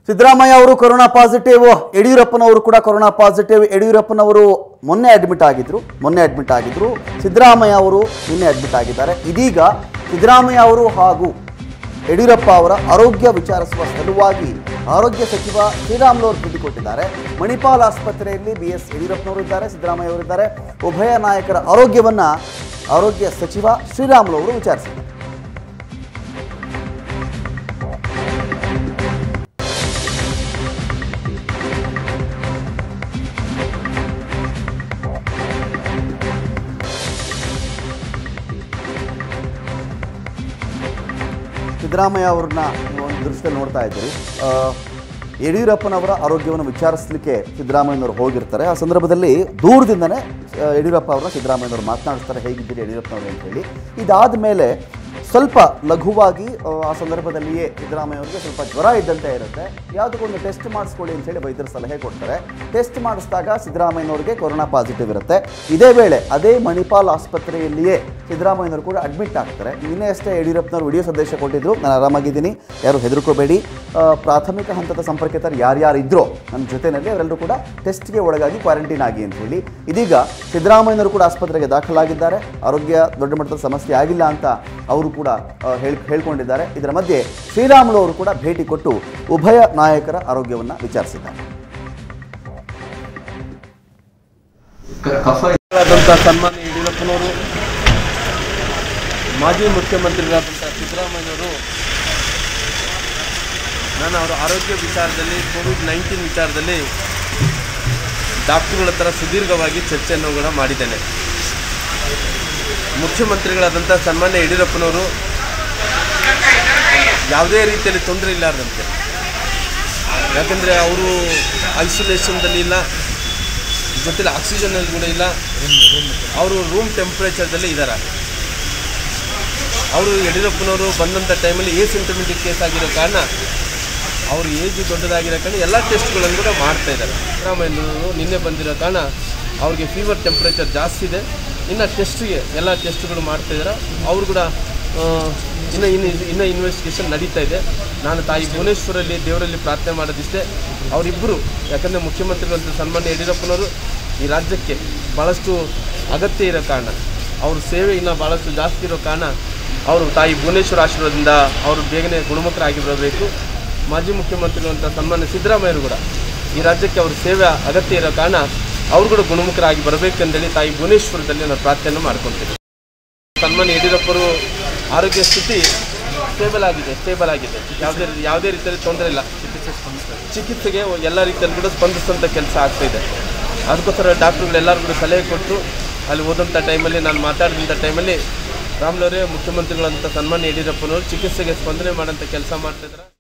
ಸಿದ್ದರಾಮಯ್ಯ ಅವರು corona positive, ಯಡಿಯೂರಪ್ಪನವರು ಕೂಡ ಕೊರೋನಾ ಪಾಸಿಟಿವ್. ಯಡಿಯೂರಪ್ಪನವರು ಮೊನ್ನೆ ಅಡ್ಮಿಟ್ ಆಗಿದ್ರು, ಸಿದ್ದರಾಮಯ್ಯ ಅವರು ನಿನ್ನೆ ಅಡ್ಮಿಟ್ ಆಗಿದ್ದಾರೆ. ಇದೀಗ ಸಿದ್ದರಾಮಯ್ಯ ಅವರು ಹಾಗೂ ಯಡಿಯೂರಪ್ಪ ಅವರ ಆರೋಗ್ಯ ವಿಚಾರಿಸುವ ಸಲುವಾಗಿ ಆರೋಗ್ಯ ಸಚಿವ ಶ್ರೀರಾಮುಲು ಅವರು ಭೇಟಿ ಕೊಟ್ಟಿದ್ದಾರೆ. ಮಣಿಪಾಲ್ ಆಸ್ಪತ್ರೆಯಲ್ಲಿ BS ಯಡಿಯೂರಪ್ಪನವರು ಇದ್ದಾರೆ, ಸಿದ್ದರಾಮಯ್ಯ ಅವರಿದ್ದಾರೆ. ಉಭಯ ನಾಯಕರ ಆರೋಗ್ಯವನ್ನ ಆರೋಗ್ಯ ಸಚಿವ ಶ್ರೀರಾಮುಲು ಅವರು ವಿಚಾರಿಸಿದ್ದಾರೆ. ಸಿದ್ದರಾಮಯ್ಯ ಅವ್ರನ್ನ ನೀವು ಒಂದು ದೃಶ್ಯದಲ್ಲಿ ನೋಡ್ತಾ ಇದ್ದೀರಿ. ಯಡಿಯೂರಪ್ಪನವರ ಆರೋಗ್ಯವನ್ನು ವಿಚಾರಿಸಲಿಕ್ಕೆ ಸಿದ್ದರಾಮಯ್ಯನವರು ಹೋಗಿರ್ತಾರೆ. ಆ ಸಂದರ್ಭದಲ್ಲಿ ದೂರದಿಂದನೇ ಯಡಿಯೂರಪ್ಪ ಅವರನ್ನ ಸಿದ್ದರಾಮಯ್ಯನವರು ಮಾತನಾಡಿಸ್ತಾರೆ, ಹೇಗಿದ್ದೀರಿ ಯಡಿಯೂರಪ್ಪನವರು ಅಂತ ಹೇಳಿ. ಇದಾದ ಮೇಲೆ ಸ್ವಲ್ಪ ಲಘುವಾಗಿ ಆ ಸಂದರ್ಭದಲ್ಲಿಯೇ ಸಿದ್ದರಾಮಯ್ಯ ಅವರಿಗೆ ಸ್ವಲ್ಪ ಜ್ವರ ಇದ್ದಂತೆ ಇರುತ್ತೆ. ಯಾವುದಕ್ಕೊಂದು ಟೆಸ್ಟ್ ಮಾಡಿಸ್ಕೊಳ್ಳಿ ಅಂತೇಳಿ ವೈದ್ಯರು ಸಲಹೆ ಕೊಡ್ತಾರೆ. ಟೆಸ್ಟ್ ಮಾಡಿಸಿದಾಗ ಸಿದ್ದರಾಮಯ್ಯನವರಿಗೆ ಕೊರೋನಾ ಪಾಸಿಟಿವ್ ಇರುತ್ತೆ. ಇದೇ ವೇಳೆ ಅದೇ ಮಣಿಪಾಲ್ ಆಸ್ಪತ್ರೆಯಲ್ಲಿಯೇ ಸಿದ್ದರಾಮಯ್ಯನವರು ಕೂಡ ಅಡ್ಮಿಟ್ ಆಗ್ತಾರೆ. ನಿನ್ನೆ ಅಷ್ಟೇ ಯಡಿಯೂರಪ್ಪನವರು ವಿಡಿಯೋ ಸಂದೇಶ ಕೊಟ್ಟಿದ್ರು, ನಾನು ಆರಾಮಾಗಿದ್ದೀನಿ, ಯಾರು ಹೆದರ್ಕೋಬೇಡಿ, ಪ್ರಾಥಮಿಕ ಹಂತದ ಸಂಪರ್ಕಿತರು ಯಾರ್ಯಾರು ಇದ್ರೋ ನನ್ನ ಜೊತೆಯಲ್ಲಿ ಅವರೆಲ್ಲರೂ ಕೂಡ ಟೆಸ್ಟ್ಗೆ ಒಳಗಾಗಿ ಕ್ವಾರಂಟೈನ್ ಆಗಿ ಅಂತ ಹೇಳಿ. ಇದೀಗ ಸಿದ್ದರಾಮಯ್ಯನವರು ಕೂಡ ಆಸ್ಪತ್ರೆಗೆ ದಾಖಲಾಗಿದ್ದಾರೆ. ಆರೋಗ್ಯ ದೊಡ್ಡ ಮಟ್ಟದ ಸಮಸ್ಯೆ ಆಗಿಲ್ಲ ಅಂತ ಅವರು ಕೂಡ ಹೇಳ್ಕೊಂಡಿದ್ದಾರೆ. ಇದರ ಮಧ್ಯೆ ಶ್ರೀರಾಮುಲು ಅವರು ಕೂಡ ಭೇಟಿ ಕೊಟ್ಟು ಉಭಯ ನಾಯಕರ ಆರೋಗ್ಯವನ್ನು ವಿಚಾರಿಸಿದ್ದಾರೆ. ಸನ್ಮಾನ್ಯ ಯಡಿಯೂರಪ್ಪನವರು, ಮಾಜಿ ಮುಖ್ಯಮಂತ್ರಿಗಳಾದಂಥ ಸಿದ್ದರಾಮಯ್ಯವರು ನಾನು ಅವರ ಆರೋಗ್ಯ ವಿಚಾರದಲ್ಲಿ, ಕೋವಿಡ್-19 ವಿಚಾರದಲ್ಲಿ ಡಾಕ್ಟರ್ಗಳ ಹತ್ರ ಸುದೀರ್ಘವಾಗಿ ಚರ್ಚೆಯನ್ನು ಕೂಡ ಮಾಡಿದ್ದೇನೆ. ಮುಖ್ಯಮಂತ್ರಿಗಳಾದಂಥ ಸನ್ಮಾನ್ಯ ಯಡಿಯೂರಪ್ಪನವರು ಯಾವುದೇ ರೀತಿಯಲ್ಲಿ ತೊಂದರೆ ಇಲ್ಲಾರ್ದಂತೆ, ಯಾಕಂದರೆ ಅವರು ಐಸೋಲೇಷನ್ದಲ್ಲಿ ಇಲ್ಲ, ಜೊತೆಲಿ ಆಕ್ಸಿಜನ್ನಲ್ಲಿ ಕೂಡ ಇಲ್ಲ, ಅವರು ರೂಮ್ ಟೆಂಪ್ರೇಚರ್ದಲ್ಲಿ ಇದ್ದಾರೆ. ಅವರು ಯಡಿಯೂರಪ್ಪನವರು ಬಂದಂಥ ಟೈಮಲ್ಲಿ ಸಿಂಟಮೆಟಿಕ್ ಕೇಸ್ ಆಗಿರೋ ಕಾರಣ, ಅವರು ಏಜು ದೊಡ್ಡದಾಗಿರೋ ಕಾರಣ ಎಲ್ಲ ಟೆಸ್ಟ್ಗಳನ್ನು ಕೂಡ ಮಾಡ್ತಾಯಿದ್ದಾರೆ. ಸಿದ್ದರಾಮಯ್ಯನವರು ನಿನ್ನೆ ಬಂದಿರೋ ಕಾರಣ ಅವ್ರಿಗೆ ಫೀವರ್ ಟೆಂಪ್ರೇಚರ್ ಜಾಸ್ತಿ ಇದೆ. ಇನ್ನು ಟೆಸ್ಟಿಗೆ ಎಲ್ಲ ಟೆಸ್ಟ್ಗಳು ಮಾಡ್ತಾಯಿದ್ದಾರೆ. ಅವರು ಕೂಡ ಇನ್ನು ಇನ್ವೆಸ್ಟಿಗೇಷನ್ ನಡೀತಾ ಇದೆ. ನಾನು ತಾಯಿ ಭುವನೇಶ್ವರಲ್ಲಿ ದೇವರಲ್ಲಿ ಪ್ರಾರ್ಥನೆ ಮಾಡೋದಿಷ್ಟೇ, ಅವರಿಬ್ಬರು, ಯಾಕಂದರೆ ಮುಖ್ಯಮಂತ್ರಿಗಳಂತ ಸನ್ಮಾನ್ಯ ಯಡಿಯೂರಪ್ಪನವರು ಈ ರಾಜ್ಯಕ್ಕೆ ಭಾಳಷ್ಟು ಅಗತ್ಯ ಇರೋ ಕಾರಣ, ಅವ್ರ ಸೇವೆ ಇನ್ನೂ ಭಾಳಷ್ಟು ಜಾಸ್ತಿ ಇರೋ ಕಾರಣ ಅವರು ತಾಯಿ ಭುವನೇಶ್ವರ ಆಶೀರ್ವಾದದಿಂದ ಅವರು ಬೇಗನೆ ಗುಣಮುಖರಾಗಿ ಬರಬೇಕು. ಮಾಜಿ ಮುಖ್ಯಮಂತ್ರಿಗಳಂತ ಸನ್ಮಾನ್ಯ ಸಿದ್ದರಾಮಯ್ಯರು ಕೂಡ ಈ ರಾಜ್ಯಕ್ಕೆ ಅವ್ರ ಸೇವೆ ಅಗತ್ಯ ಇರೋ ಕಾರಣ ಅವರು ಕೂಡ ಗುಣಮುಖರಾಗಿ ಬರಬೇಕೆಂದೇಳಿ ತಾಯಿ ಭುವನೇಶ್ವರದಲ್ಲಿ ನಾನು ಪ್ರಾರ್ಥನೆ ಮಾಡ್ಕೊಳ್ತೀನಿ. ಸನ್ಮಾನ್ಯ ಯಡಿಯೂರಪ್ಪರು ಆರೋಗ್ಯ ಸ್ಥಿತಿ ಸ್ಟೇಬಲ್ ಆಗಿದೆ. ಯಾವುದೇ ರೀತಿಯಲ್ಲಿ ತೊಂದರೆ ಇಲ್ಲ. ಚಿಕಿತ್ಸೆಗೆ ಎಲ್ಲ ರೀತಿಯಲ್ಲಿ ಕೂಡ ಸ್ಪಂದಿಸುವಂಥ ಕೆಲಸ ಆಗ್ತಾಯಿದೆ. ಅದಕ್ಕೋಸ್ಕರ ಡಾಕ್ಟ್ರುಗಳೆಲ್ಲರೂ ಕೂಡ ಸಲಹೆ ಕೊಟ್ಟು ಅಲ್ಲಿ ಹೋದಂಥ ಟೈಮಲ್ಲಿ, ನಾನು ಮಾತಾಡಿದಂಥ ಟೈಮಲ್ಲಿ ರಾಮುಲವರೇ ಮುಖ್ಯಮಂತ್ರಿಗಳಂತ ಸನ್ಮಾನ್ಯ ಯಡಿಯೂರಪ್ಪನವರು ಚಿಕಿತ್ಸೆಗೆ ಸ್ಪಂದನೆ ಮಾಡೋಂಥ ಕೆಲಸ ಮಾಡ್ತಾಯಿದ್ದಾರೆ.